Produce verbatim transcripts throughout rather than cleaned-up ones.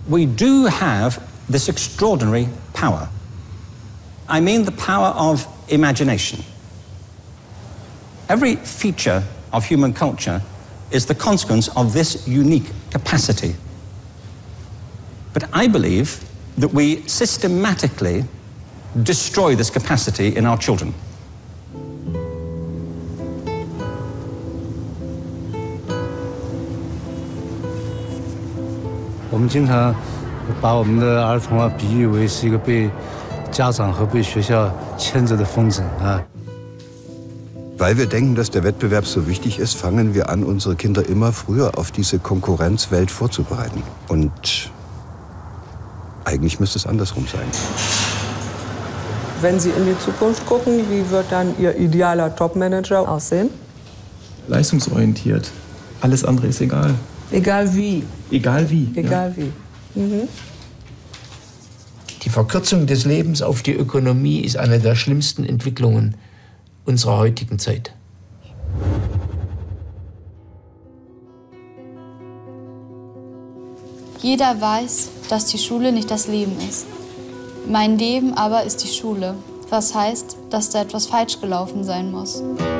we do have this extraordinary power. I mean the power of imagination. Every feature of human culture is the consequence of this unique capacity. But I believe that we systematically destroy this capacity in our children. Wir 我们经常把我们的儿童啊比喻为是一个被家长和被学校牵着的风筝啊。 Weil wir denken, dass der Wettbewerb so wichtig ist, fangen wir an, unsere Kinder immer früher auf diese Konkurrenzwelt vorzubereiten. Und eigentlich müsste es andersrum sein. Wenn Sie in die Zukunft gucken, wie wird dann Ihr idealer Topmanager aussehen? Leistungsorientiert. Alles andere ist egal. Egal wie. Egal wie. Egal ja. wie. Mhm. Die Verkürzung des Lebens auf die Ökonomie ist eine der schlimmsten Entwicklungen unserer heutigen Zeit. Jeder weiß, dass die Schule nicht das Leben ist. Mein Leben aber ist die Schule. Was heißt, dass da etwas falsch gelaufen sein muss.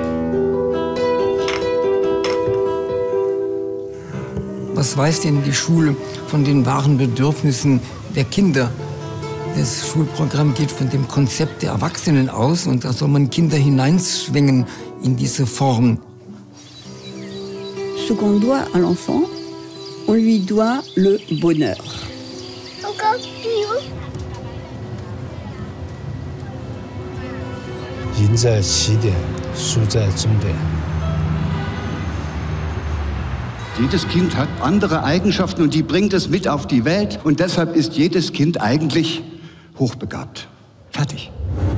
Was weiß denn die Schule von den wahren Bedürfnissen der Kinder? Das Schulprogramm geht von dem Konzept der Erwachsenen aus und da soll man Kinder hineinschwingen in diese Form. Ce qu'on doit à l'enfant, on lui doit le bonheur. 赢在起点，输在终点。 Jedes Kind hat andere Eigenschaften und die bringt es mit auf die Welt. Und deshalb ist jedes Kind eigentlich hochbegabt. Fertig.